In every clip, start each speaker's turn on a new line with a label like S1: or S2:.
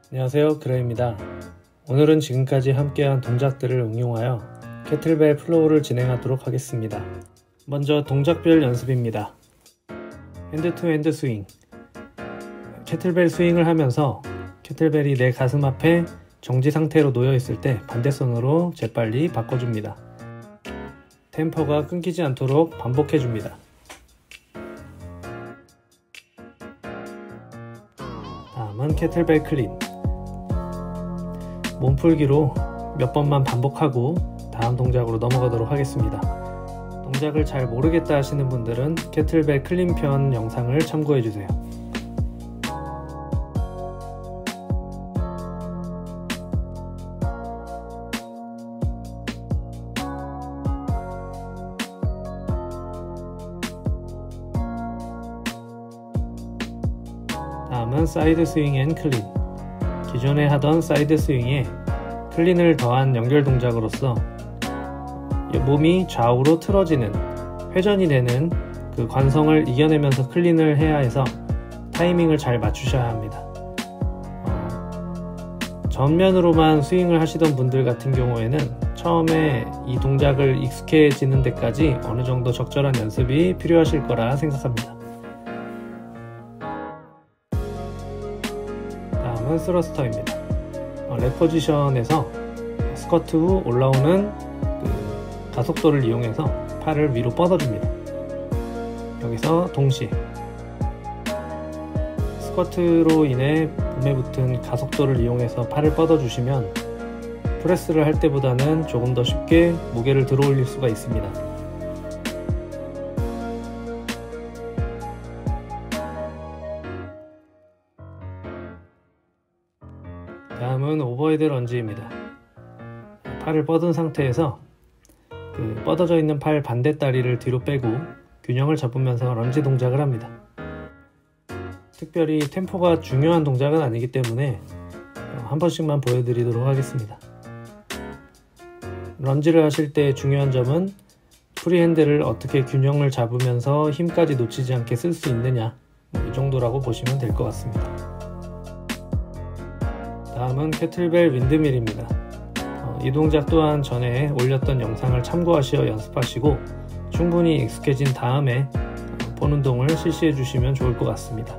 S1: 안녕하세요, 그레입니다. 오늘은 지금까지 함께한 동작들을 응용하여 캐틀벨 플로우를 진행하도록 하겠습니다. 먼저 동작별 연습입니다. 핸드 투 핸드 스윙. 캐틀벨 스윙을 하면서 캐틀벨이 내 가슴 앞에 정지 상태로 놓여 있을 때 반대손으로 재빨리 바꿔줍니다. 템포가 끊기지 않도록 반복해줍니다. 다음은 캐틀벨 클린. 몸풀기로 몇 번만 반복하고 다음 동작으로 넘어가도록 하겠습니다. 동작을 잘 모르겠다 하시는 분들은 캐틀벨 클린 편 영상을 참고해주세요. 다음은 사이드 스윙 앤 클린. 기존에 하던 사이드 스윙에 클린을 더한 연결 동작으로서 몸이 좌우로 틀어지는, 회전이 되는 그 관성을 이겨내면서 클린을 해야 해서 타이밍을 잘 맞추셔야 합니다. 전면으로만 스윙을 하시던 분들 같은 경우에는 처음에 이 동작을 익숙해지는 데까지 어느 정도 적절한 연습이 필요하실 거라 생각합니다. 다음은 스러스터입니다. 렉 포지션에서 스쿼트 후 올라오는 그 가속도를 이용해서 팔을 위로 뻗어줍니다. 여기서 동시에 스쿼트로 인해 몸에 붙은 가속도를 이용해서 팔을 뻗어주시면 프레스를 할 때보다는 조금 더 쉽게 무게를 들어 올릴 수가 있습니다. 다음은 오버헤드 런지입니다. 팔을 뻗은 상태에서 그 뻗어져 있는 팔 반대다리를 뒤로 빼고 균형을 잡으면서 런지 동작을 합니다. 특별히 템포가 중요한 동작은 아니기 때문에 한 번씩만 보여드리도록 하겠습니다. 런지를 하실 때 중요한 점은 프리핸드를 어떻게 균형을 잡으면서 힘까지 놓치지 않게 쓸 수 있느냐, 이 정도라고 보시면 될 것 같습니다. 다음은 캐틀벨 윈드밀입니다. 이 동작 또한 전에 올렸던 영상을 참고하시어 연습하시고 충분히 익숙해진 다음에 본 운동을 실시해 주시면 좋을 것 같습니다.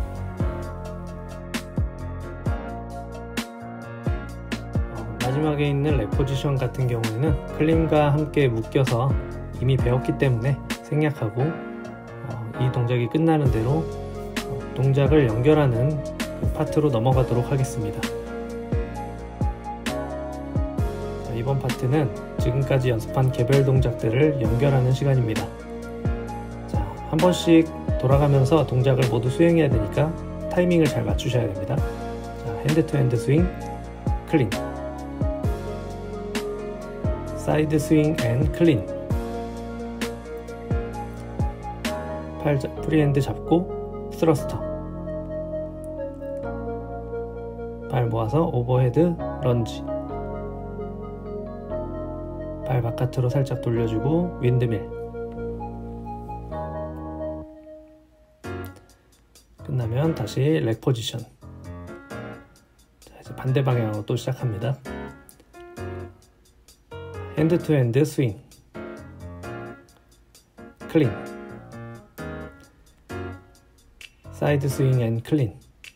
S1: 마지막에 있는 렉 포지션 같은 경우에는 클린과 함께 묶여서 이미 배웠기 때문에 생략하고 이 동작이 끝나는 대로 동작을 연결하는 그 파트로 넘어가도록 하겠습니다. 이번 파트는 지금까지 연습한 개별 동작들을 연결하는 시간입니다. 자, 한 번씩 돌아가면서 동작을 모두 수행해야 되니까 타이밍을 잘 맞추셔야 됩니다. 자, 핸드 투 핸드 스윙, 클린, 사이드 스윙 앤 클린. 팔 프리핸드 잡고 스러스터. 발 모아서 오버헤드 런지. 발 바깥으로 살짝 돌려주고 윈드밀. 끝나면 다시 렉 포지션. 자, 이제 반대 방향으로 또 시작합니다. 핸드 투 핸드 스윙, 클린, 사이드 스윙 앤 클린.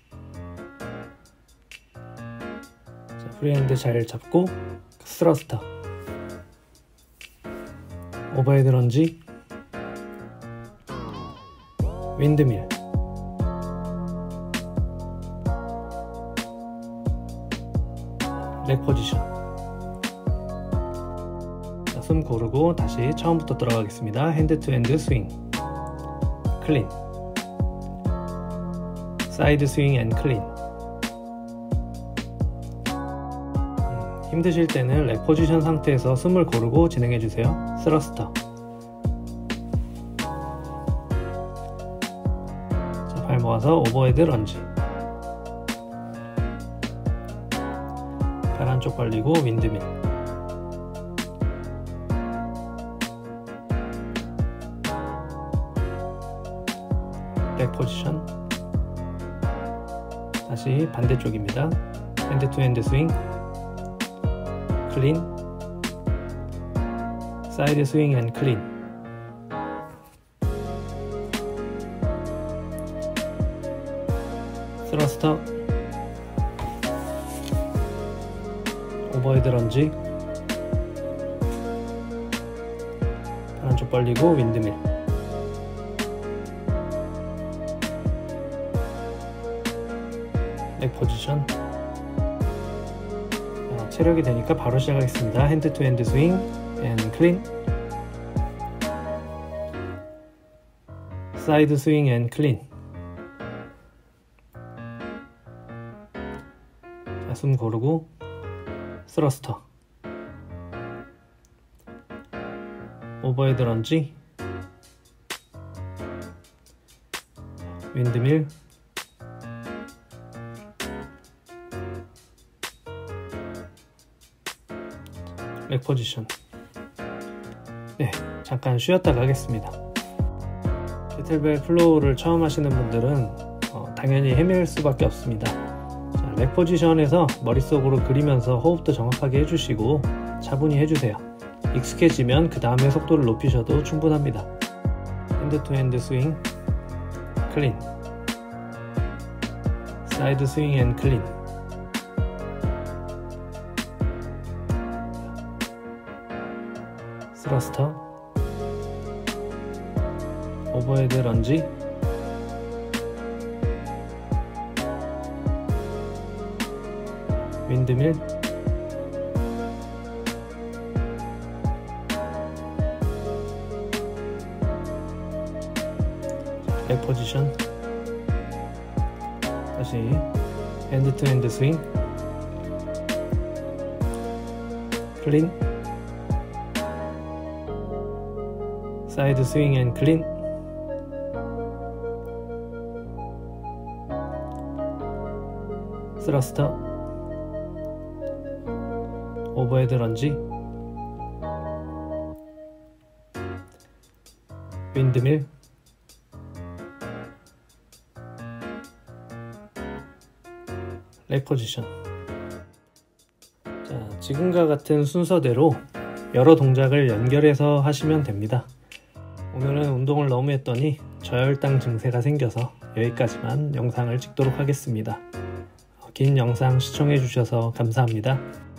S1: 자, 프리핸드 잘 잡고 스러스터, 오버헤드 런지, 윈드밀. 렉 포지션. 자, 숨 고르고 다시 처음부터 들어가겠습니다. 핸드 투 핸드 스윙, 클린, 사이드 스윙 앤 클린. 힘드실 때는 렉 포지션 상태에서 숨을 고르고 진행해 주세요. 스러스터. 자, 발 모아서 오버헤드 런지. 발 한쪽 벌리고 윈드밀. 렉 포지션. 다시 반대쪽입니다. 핸드 투 핸드 스윙, 클린, 사이드 스윙 앤 클린, 스러스터, 오버헤드 런지, 한쪽 벌리고 윈드밀, leg 포지션. 체력이 되니까 바로 시작하겠습니다. 핸드 투 핸드 스윙 앤 클린, 사이드 스윙 앤 클린. 자, 숨 고르고 스러스터, 오버헤드 런지, 윈드밀, leg 포지션. 네, 잠깐 쉬었다 가겠습니다. 캐틀벨 플로우를 처음 하시는 분들은 당연히 헤맬 수밖에 없습니다. 자, leg 포지션에서 머릿속으로 그리면서 호흡도 정확하게 해주시고 차분히 해주세요. 익숙해지면 그 다음에 속도를 높이셔도 충분합니다. 핸드 투 핸드 스윙, 클린, 사이드 스윙 앤 클린, 스러스터, 오버헤드 런지, 윈드밀, leg 포지션. 다시 핸드 투 핸드 스윙, 클린, 사이드 스윙 앤 클린, 스러스터, 오버헤드 런지, 윈드밀, leg 포지션. 자, 지금과 같은 순서대로 여러 동작을 연결해서 하시면 됩니다. 오늘은 운동을 너무 했더니 저혈당 증세가 생겨서 여기까지만 영상을 찍도록 하겠습니다. 긴 영상 시청해 주셔서 감사합니다.